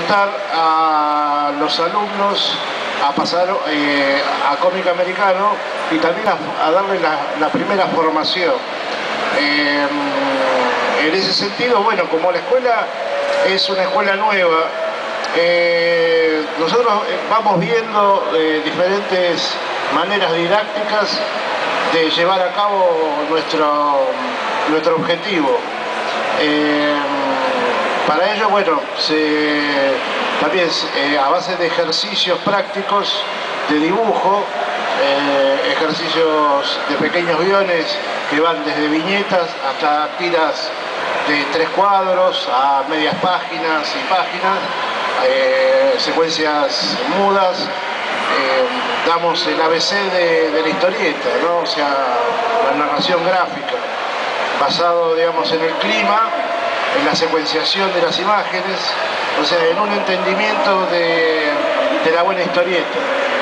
orientar a los alumnos a pasar a cómic americano y también a darle la primera formación. En ese sentido, bueno, como la escuela es una escuela nueva, nosotros vamos viendo diferentes maneras didácticas de llevar a cabo nuestro objetivo. Para ello, bueno, también a base de ejercicios prácticos de dibujo, ejercicios de pequeños guiones que van desde viñetas hasta tiras de 3 cuadros a medias páginas y páginas, secuencias mudas. Damos el ABC de la historieta, ¿no? O sea, la narración gráfica, basado, digamos, en el clima, en la secuenciación de las imágenes, o sea, en un entendimiento de la buena historieta.